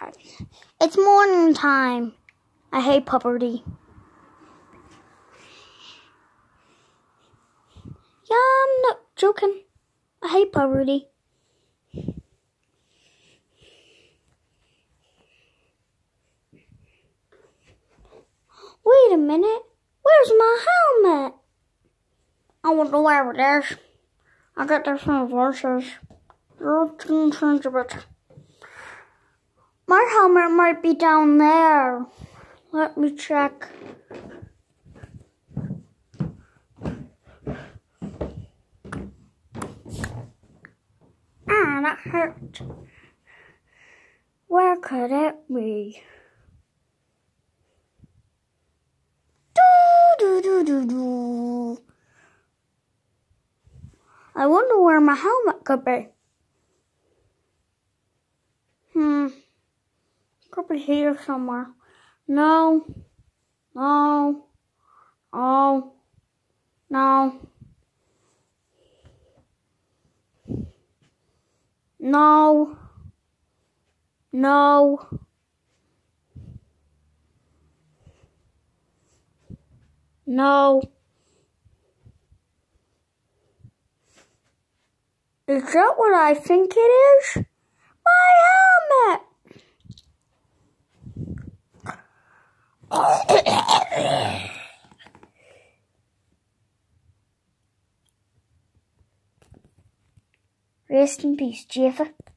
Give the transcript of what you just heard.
It's morning time. I hate puberty. Yeah, I'm not joking. I hate puberty. Wait a minute. Where's my helmet? I wonder where it is. I got this from Versus. Change a bit. My helmet might be down there. Let me check. Ah, that hurt. Where could it be? Do. I wonder where my helmet could be. Could be here somewhere. No. Oh. No. No. No. Is that what I think it is? My helmet! Rest in peace, Jaffa.